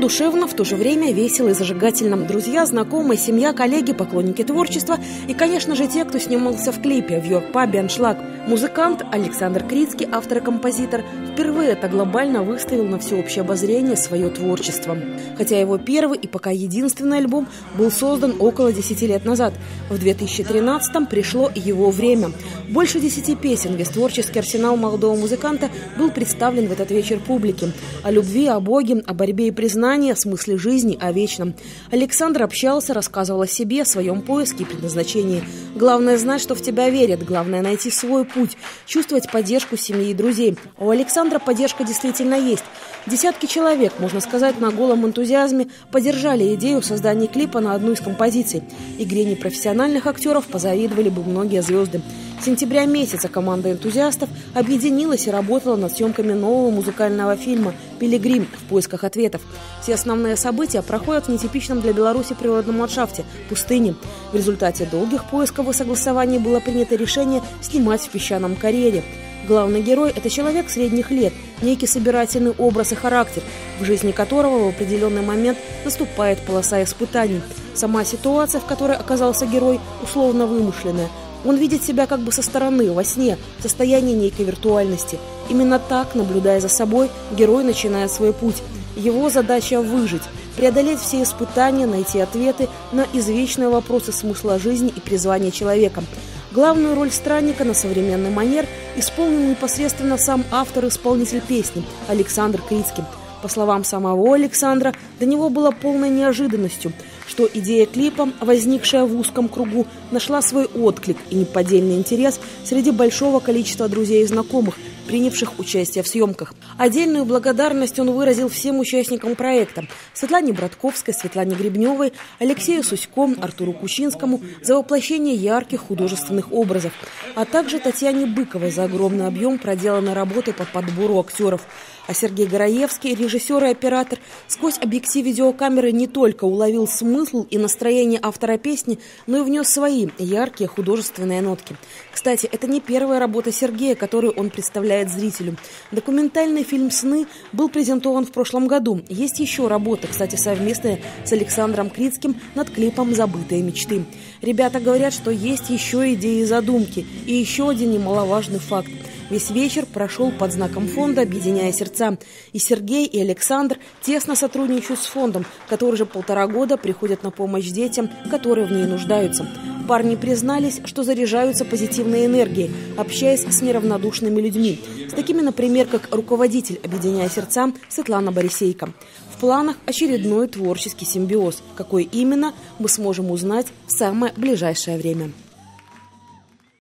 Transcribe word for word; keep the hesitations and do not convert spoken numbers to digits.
душевно, в то же время весело и зажигательно. Друзья, знакомые, семья, коллеги, поклонники творчества и, конечно же, те, кто снимался в клипе в Йорк-пабе «Аншлаг». Музыкант Александр Крицкий, автор и композитор, впервые так глобально выставил на всеобщее обозрение свое творчество. Хотя его первый и пока единственный альбом был создан около десяти лет назад. В две тысячи тринадцатом пришло его время. Больше десяти песен весь творческий арсенал молодого музыканта был представлен в этот вечер публике. О любви, о Боге, о борьбе и признании, о смысле жизни, о вечном. Александр общался, рассказывал о себе, о своем поиске и предназначении. Главное знать, что в тебя верят. Главное найти свой путь, чувствовать поддержку семьи и друзей. У Александра поддержка действительно есть. Десятки человек, можно сказать, на голом энтузиазме поддержали идею создания клипа на одну из композиций. Игре непрофессиональных актеров позавидовали бы многие звезды. С сентября месяца команда энтузиастов объединилась и работала над съемками нового музыкального фильма «Пилигрим. В поисках ответов». Все основные события проходят в нетипичном для Беларуси природном ландшафте – пустыне. В результате долгих поисков и согласований было принято решение снимать в песчаном карьере. Главный герой – это человек средних лет, некий собирательный образ и характер, в жизни которого в определенный момент наступает полоса испытаний. Сама ситуация, в которой оказался герой, условно вымышленная. Он видит себя как бы со стороны, во сне, в состоянии некой виртуальности. Именно так, наблюдая за собой, герой начинает свой путь. Его задача – выжить, преодолеть все испытания, найти ответы на извечные вопросы смысла жизни и призвания человека. Главную роль странника на современный манер исполнил непосредственно сам автор-исполнитель песни Александр Крицкий. По словам самого Александра, для него было полной неожиданностью, что идея клипа, возникшая в узком кругу, нашла свой отклик и неподдельный интерес среди большого количества друзей и знакомых, принявших участие в съемках. Отдельную благодарность он выразил всем участникам проекта – Светлане Братковской, Светлане Гребневой, Алексею Сусько, Артуру Кучинскому за воплощение ярких художественных образов, а также Татьяне Быковой за огромный объем проделанной работы по подбору актеров. А Сергей Гораевский, режиссер и оператор, сквозь объектив видеокамеры не только уловил смысл и настроение автора песни, но и внес свои яркие художественные нотки. Кстати, это не первая работа Сергея, которую он представляет зрителю. Документальный фильм «Сны» был презентован в прошлом году. Есть еще работа, кстати, совместная с Александром Крицким над клипом «Забытые мечты». Ребята говорят, что есть еще идеи и задумки. И еще один немаловажный факт. Весь вечер прошел под знаком фонда «Объединяя сердца». И Сергей, и Александр тесно сотрудничают с фондом, который же полтора года приходит на помощь детям, которые в ней нуждаются. Парни признались, что заряжаются позитивной энергией, общаясь с неравнодушными людьми. С такими, например, как руководитель «Объединяя сердца» Светлана Борисейко. В планах очередной творческий симбиоз. Какой именно, мы сможем узнать в самое ближайшее время.